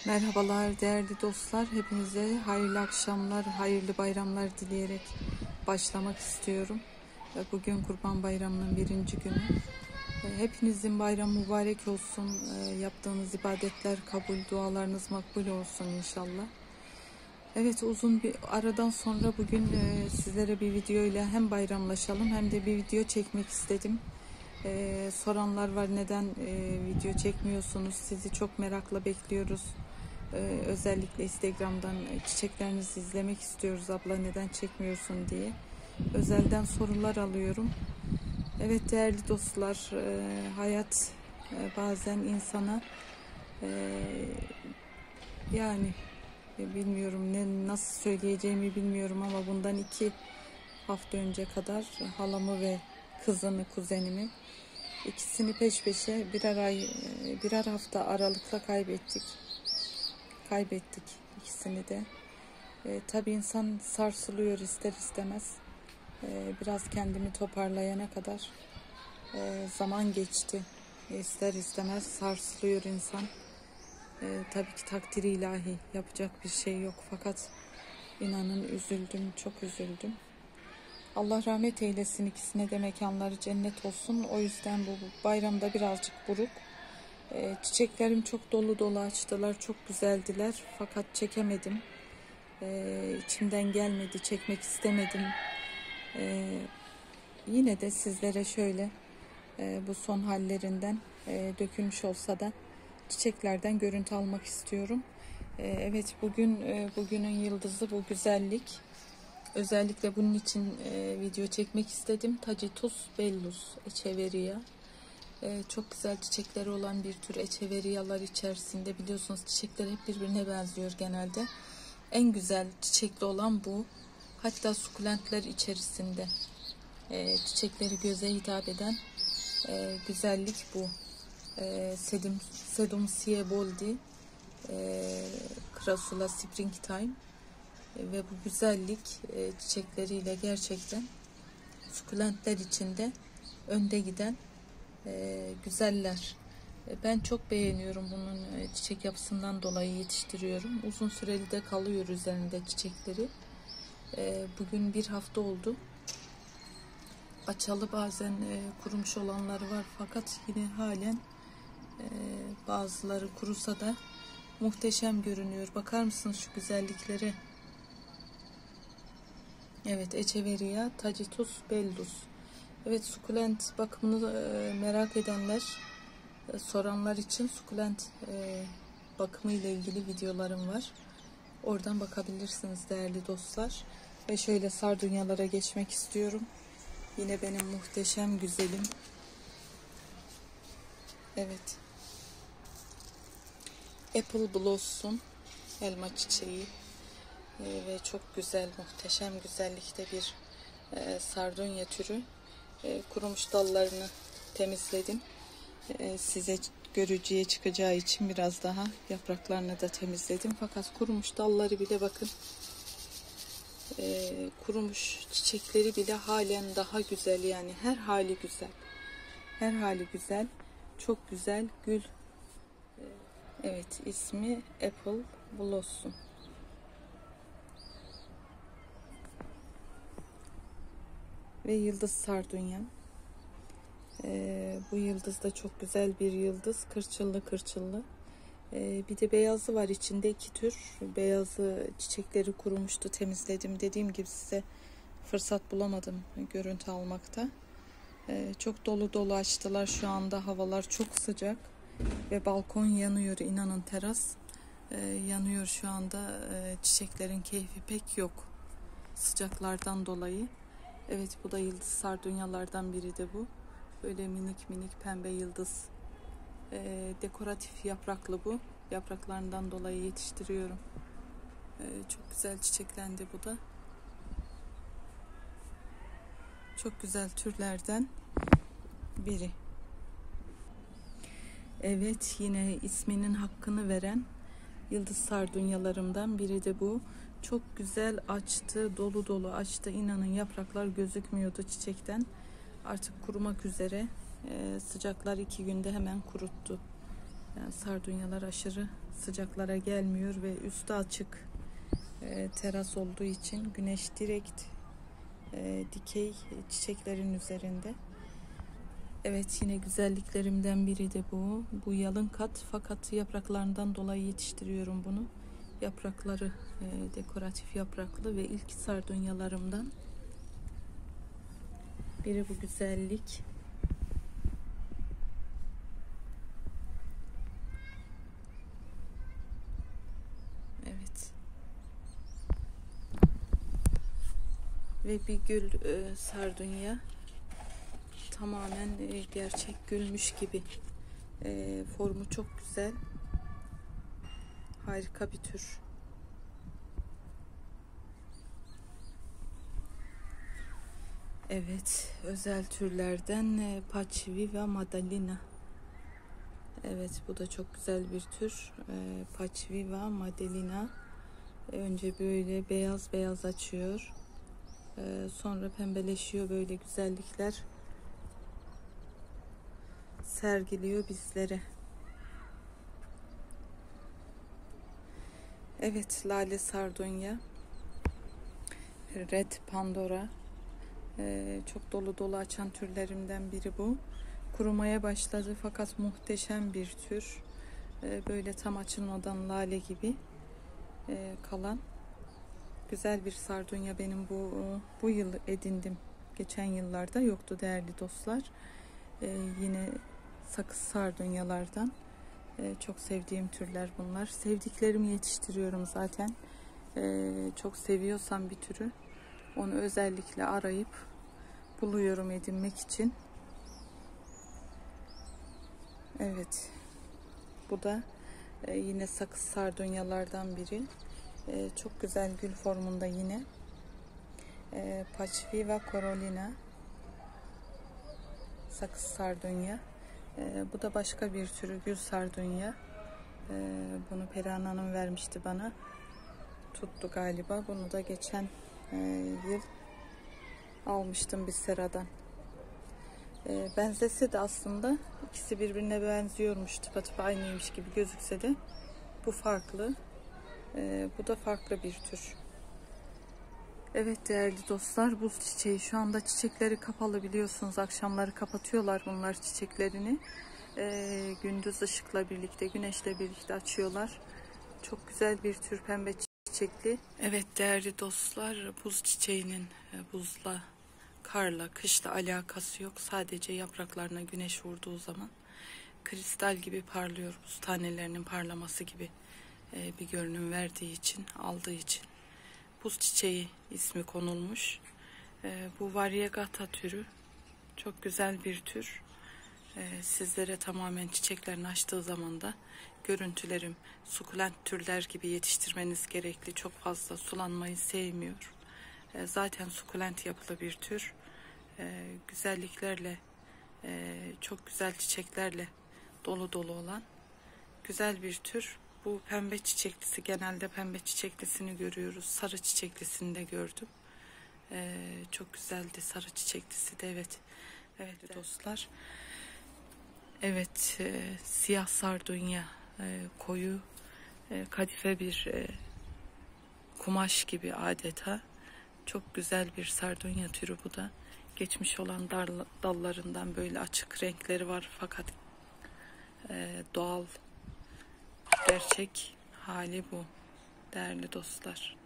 Merhabalar değerli dostlar. Hepinize hayırlı akşamlar, hayırlı bayramlar dileyerek başlamak istiyorum. Bugün Kurban Bayramı'nın birinci günü. Hepinizin bayramı mübarek olsun. Yaptığınız ibadetler kabul, dualarınız makbul olsun inşallah. Evet, uzun bir aradan sonra bugün sizlere bir video ile hem bayramlaşalım hem de bir video çekmek istedim. Soranlar var, neden video çekmiyorsunuz? Sizi çok merakla bekliyoruz. Özellikle Instagram'dan çiçeklerinizi izlemek istiyoruz abla, neden çekmiyorsun diye. Özelden sorular alıyorum. Evet değerli dostlar, hayat bazen insana yani bilmiyorum nasıl söyleyeceğimi bilmiyorum ama bundan 2 hafta önce kadar halamı ve kızını, kuzenimi, ikisini peş peşe birer hafta aralıkla kaybettik ikisini de. Tabii insan sarsılıyor ister istemez. Biraz kendimi toparlayana kadar zaman geçti. İster istemez sarsılıyor insan. Tabii ki takdiri ilahi, yapacak bir şey yok. Fakat inanın üzüldüm, çok üzüldüm. Allah rahmet eylesin, ikisine de mekanları cennet olsun. O yüzden bu bayramda birazcık buruk. Çiçeklerim çok dolu dolu açtılar, çok güzeldiler. Fakat çekemedim. İçimden gelmedi, çekmek istemedim. Yine de sizlere şöyle bu son hallerinden dökülmüş olsa da çiçeklerden görüntü almak istiyorum. Evet, bugünün yıldızı bu güzellik. Özellikle bunun için video çekmek istedim. Tacitus bellus echeveria. Çok güzel çiçekleri olan bir tür echeverialar içerisinde, biliyorsunuz çiçekler hep birbirine benziyor genelde. En güzel çiçekli olan bu. Hatta sukulentler içerisinde çiçekleri göze hitap eden güzellik bu. Sedum sieboldi, Crassula springtime. Ve bu güzellik çiçekleriyle gerçekten sukulentler içinde önde giden güzeller. Ben çok beğeniyorum bunun çiçek yapısından dolayı yetiştiriyorum. Uzun süreli de kalıyor üzerinde çiçekleri. Bugün bir hafta oldu. Açalı, bazen kurumuş olanları var fakat yine halen bazıları kurusa da muhteşem görünüyor. Bakar mısınız şu güzelliklere? Evet, Echeveria tacitus bellus. Evet, sukulent bakımını merak edenler, soranlar için sukulent bakımı ile ilgili videolarım var. Oradan bakabilirsiniz değerli dostlar. Ve şöyle sardunyalara geçmek istiyorum. Yine benim muhteşem güzelim. Evet. Apple Blossom, elma çiçeği. Ve çok güzel, muhteşem güzellikte bir sardunya türü. Kurumuş dallarını temizledim. Size görücüye çıkacağı için biraz daha yapraklarını da temizledim. Fakat kurumuş dalları bile bakın, kurumuş çiçekleri bile halen daha güzel, yani her hali güzel. Her hali güzel. Çok güzel gül. Evet, ismi Apple Blossom. Ve yıldız sardunya. Bu yıldız da çok güzel bir yıldız. Kırçıllı. Bir de beyazı var içinde, 2 tür. Beyazı çiçekleri kurumuştu, temizledim. Dediğim gibi size fırsat bulamadım görüntü almakta. Çok dolu dolu açtılar. Şu anda havalar çok sıcak. Ve balkon yanıyor. İnanın, teras yanıyor şu anda. Çiçeklerin keyfi pek yok. Sıcaklardan dolayı. Evet, bu da yıldız sardunyalardan biri de bu. Böyle minik minik pembe yıldız. Dekoratif yapraklı bu. Yapraklarından dolayı yetiştiriyorum. Çok güzel çiçeklendi bu da. Çok güzel türlerden biri. Evet, yine isminin hakkını veren yıldız sardunyalarımdan biri de bu. Çok güzel açtı, dolu dolu açtı. İnanın yapraklar gözükmüyordu çiçekten. Artık kurumak üzere. Sıcaklar 2 günde hemen kuruttu. Yani sardunyalar aşırı sıcaklara gelmiyor ve üstü açık teras olduğu için güneş direkt dikey çiçeklerin üzerinde. Evet, yine güzelliklerimden biri de bu. Bu yalın kat, fakat yapraklarından dolayı yetiştiriyorum bunu. Yaprakları dekoratif yapraklı ve ilk sardunyalarımdan biri bu güzellik. Evet. Ve bir gül sardunya. Tamamen gerçek gülmüş gibi. Formu çok güzel. Harika bir tür. Evet, özel türlerden Paçviva Madalina. Evet, bu da çok güzel bir tür. Paçviva Madalina. Önce böyle beyaz beyaz açıyor. Sonra pembeleşiyor, böyle güzellikler sergiliyor bizlere. Evet, lale sardunya, Red Pandora, çok dolu dolu açan türlerimden biri bu. Kurumaya başladı fakat muhteşem bir tür. Böyle tam açılmadan lale gibi kalan güzel bir sardunya. Benim bu yıl edindim. Geçen yıllarda yoktu değerli dostlar. Yine sakız sardunyalardan. Çok sevdiğim türler bunlar. Sevdiklerimi yetiştiriyorum zaten. Çok seviyorsam bir türü, onu özellikle arayıp buluyorum edinmek için. Evet. Bu da yine sakız sardunyalardan biri. Çok güzel gül formunda yine. Paçviva Corolina. Sakız sardunya. Bu da başka bir türü gül sardunya. Bunu Perihan Hanım vermişti bana. Tuttu galiba. Bunu da geçen yıl almıştım bir seradan. Benzese de aslında ikisi birbirine benziyormuş. Tıpatıp aynıymış gibi gözükse de bu farklı. Bu da farklı bir tür. Evet değerli dostlar, buz çiçeği şu anda çiçekleri kapalı, biliyorsunuz. Akşamları kapatıyorlar bunlar çiçeklerini. Gündüz ışıkla birlikte, güneşle birlikte açıyorlar. Çok güzel bir tür pembe çiçekli. Evet değerli dostlar, buz çiçeğinin buzla, karla, kışla alakası yok. Sadece yapraklarına güneş vurduğu zaman kristal gibi parlıyor. Buz tanelerinin parlaması gibi bir görünüm verdiği için, aldığı için buz çiçeği ismi konulmuş. Bu variegata türü çok güzel bir tür. Sizlere tamamen çiçeklerini açtığı zaman da görüntülerim sukulent türler gibi yetiştirmeniz gerekli. Çok fazla sulanmayı sevmiyor. Zaten sukulent yapılı bir tür. Güzelliklerle, çok güzel çiçeklerle dolu dolu olan güzel bir tür. Bu pembe çiçeklisi, genelde pembe çiçeklisini görüyoruz. Sarı çiçeklisini de gördüm. Çok güzeldi sarı çiçeklisi de, evet. Evet dostlar. Evet, siyah sardunya, koyu kadife bir kumaş gibi adeta. Çok güzel bir sardunya türü bu da. Geçmiş olan dallarından böyle açık renkleri var fakat doğal, gerçek hali bu değerli dostlar.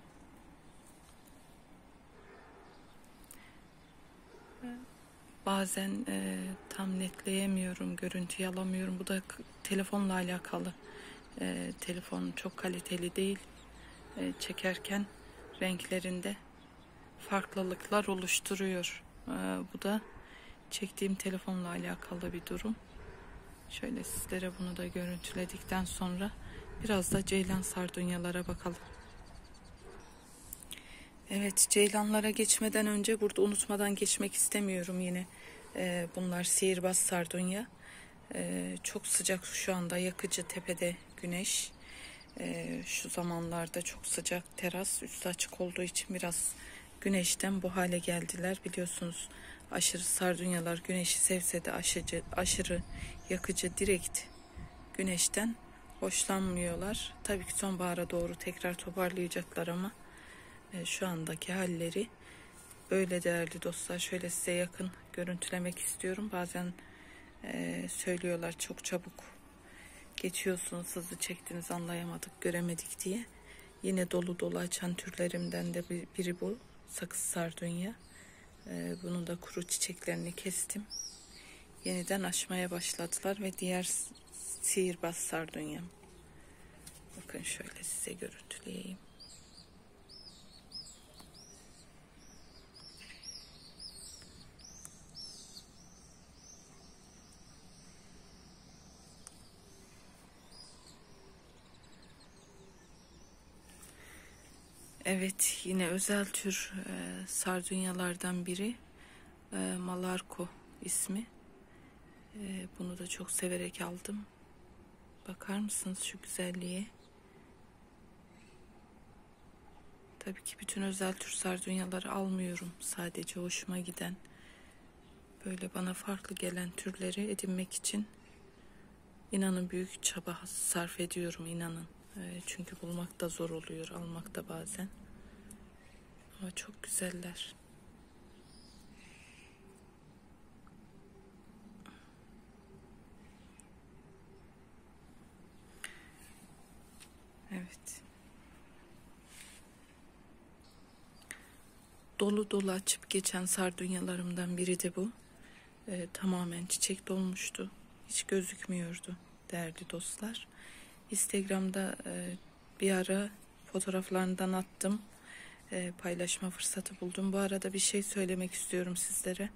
Bazen tam netleyemiyorum, görüntüyü alamıyorum. Bu da telefonla alakalı. Telefon çok kaliteli değil. Çekerken renklerinde farklılıklar oluşturuyor. Bu da çektiğim telefonla alakalı bir durum. Şöyle sizlere bunu da görüntüledikten sonra biraz da ceylan sardunyalara bakalım. Evet, ceylanlara geçmeden önce burada unutmadan geçmek istemiyorum yine. Bunlar sihirbaz sardunya. Çok sıcak şu anda, yakıcı, tepede güneş. Şu zamanlarda çok sıcak, teras üstü açık olduğu için biraz güneşten bu hale geldiler. Biliyorsunuz aşırı sardunyalar güneşi sevse de aşırı yakıcı, direkt güneşten hoşlanmıyorlar. Tabii ki sonbahara doğru tekrar toparlayacaklar ama şu andaki halleri böyle değerli dostlar. Şöyle size yakın görüntülemek istiyorum. Bazen söylüyorlar çok çabuk geçiyorsunuz, hızlı çektiniz, anlayamadık, göremedik diye. Yine dolu dolu açan türlerimden de biri bu. Sakız sardunya. Bunun da kuru çiçeklerini kestim. Yeniden açmaya başladılar ve diğer sihirbaz sardunyam. Bakın şöyle size görüntüleyeyim. Evet, yine özel tür sardunyalardan biri Malarko ismi. Bunu da çok severek aldım. Bakar mısınız şu güzelliğe? Tabii ki bütün özel tür sardunyaları almıyorum. Sadece hoşuma giden, böyle bana farklı gelen türleri edinmek için inanın büyük çaba sarf ediyorum, inanın. Çünkü bulmak da zor oluyor, almak da bazen. Ama çok güzeller. Evet. Dolu dolu açıp geçen sardunyalarımdan biri de bu. Tamamen çiçek dolmuştu. Hiç gözükmüyordu değerli dostlar. Instagram'da bir ara fotoğraflarından attım. Paylaşma fırsatı buldum. Bu arada bir şey söylemek istiyorum sizlere.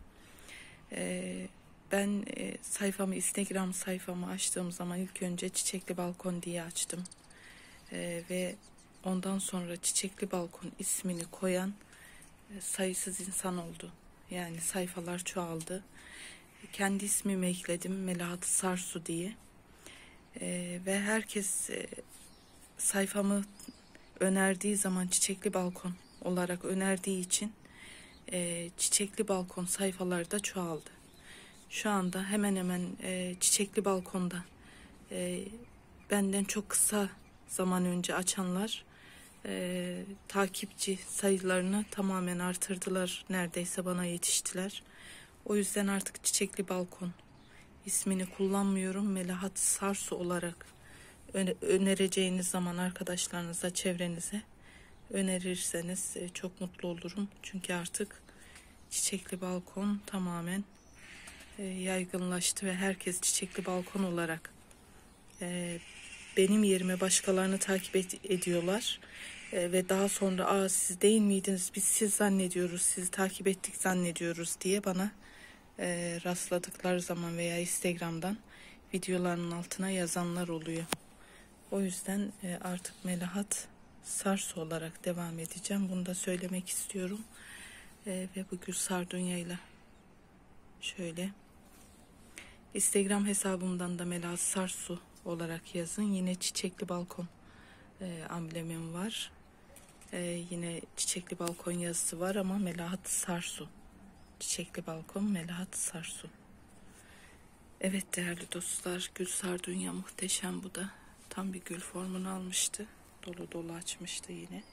Ben Instagram sayfamı açtığım zaman ilk önce Çiçekli Balkon diye açtım. Ve ondan sonra Çiçekli Balkon ismini koyan sayısız insan oldu. Yani sayfalar çoğaldı. Kendi ismimi ekledim, Melahat Sarsu diye. Ve herkes sayfamı önerdiği zaman Çiçekli Balkon olarak önerdiği için Çiçekli Balkon sayfalarda çoğaldı. Şu anda hemen hemen Çiçekli Balkon'da benden çok kısa zaman önce açanlar takipçi sayılarını tamamen artırdılar. Neredeyse bana yetiştiler. O yüzden artık Çiçekli Balkon ismini kullanmıyorum. Melahat Sarsu olarak önereceğiniz zaman arkadaşlarınıza, çevrenize önerirseniz çok mutlu olurum. Çünkü artık Çiçekli Balkon tamamen yaygınlaştı ve herkes Çiçekli Balkon olarak benim yerime başkalarını takip ediyorlar. Ve daha sonra siz değil miydiniz, biz siz zannediyoruz, sizi takip ettik zannediyoruz diye bana rastladıkları zaman veya Instagram'dan videolarımın altına yazanlar oluyor. O yüzden artık Melahat Sarsu olarak devam edeceğim. Bunu da söylemek istiyorum. Ve bu gül sardunyayla şöyle Instagram hesabımdan da Melahat Sarsu olarak yazın. Yine Çiçekli Balkon amblemim var. Yine Çiçekli Balkon yazısı var ama Melahat Sarsu. Çiçekli Balkon Melahat Sarsu. Evet değerli dostlar, gül sardunya muhteşem bu da. Tam bir gül formunu almıştı. Dolu dolu açmıştı yine.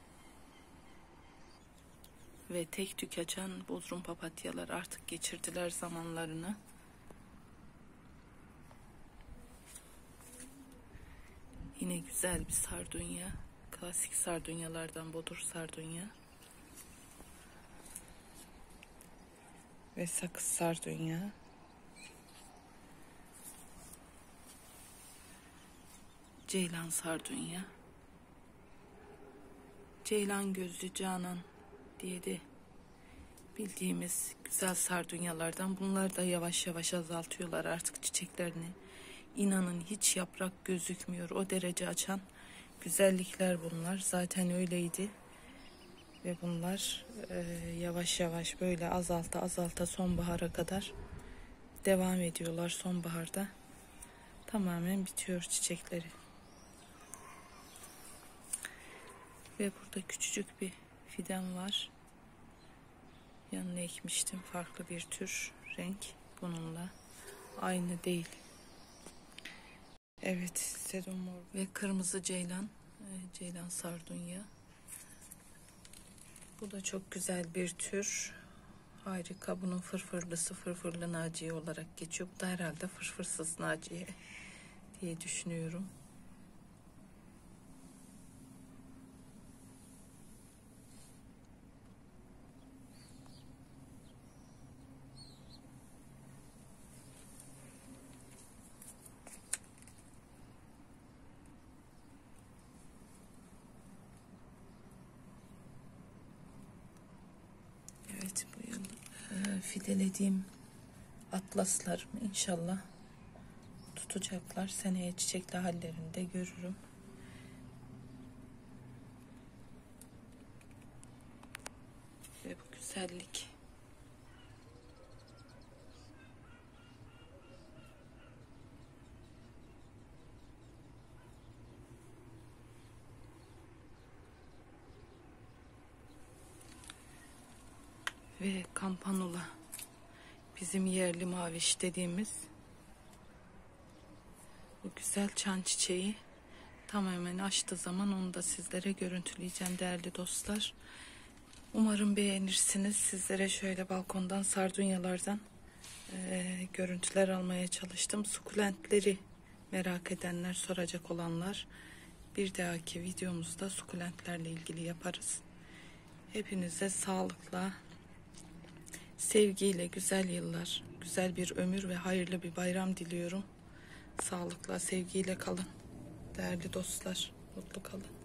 Ve tek tük açan Bodrum papatyalar artık geçirdiler zamanlarını. Yine güzel bir sardunya. Klasik sardunyalardan bodur sardunya. Ve sakız sardunya. Ceylan sardunya. Ceylan gözlü Canan diye de bildiğimiz güzel sardunyalardan. Bunlar da yavaş yavaş azaltıyorlar artık çiçeklerini. İnanın hiç yaprak gözükmüyor. O derece açan güzellikler bunlar. Zaten öyleydi. Ve bunlar yavaş yavaş böyle azalta sonbahara kadar devam ediyorlar. Sonbaharda tamamen bitiyor çiçekleri. Ve burada küçücük bir fidem var. Yanına ekmiştim. Farklı bir tür renk. Bununla aynı değil. Evet, sedum mor ve kırmızı ceylan, ceylan sardunya. Bu da çok güzel bir tür. Harika. Bunun fırfırlısı fırfırlı naciye olarak geçiyor. Bu da herhalde fırfırsız naciye diye düşünüyorum. Evet, bu yıl fidelediğim atlaslarım inşallah tutacaklar. Seneye çiçekli hallerini de görürüm. Ve bu güzellik. Ve kampanula. Bizim yerli maviş dediğimiz bu güzel çan çiçeği tamamen açtığı zaman onu da sizlere görüntüleyeceğim değerli dostlar. Umarım beğenirsiniz. Sizlere şöyle balkondan sardunyalardan görüntüler almaya çalıştım. Sukulentleri merak edenler, soracak olanlar, bir dahaki videomuzda sukulentlerle ilgili yaparız. Hepinize sağlıkla, sevgiyle güzel yıllar, güzel bir ömür ve hayırlı bir bayram diliyorum. Sağlıkla, sevgiyle kalın değerli dostlar. Mutlu kalın.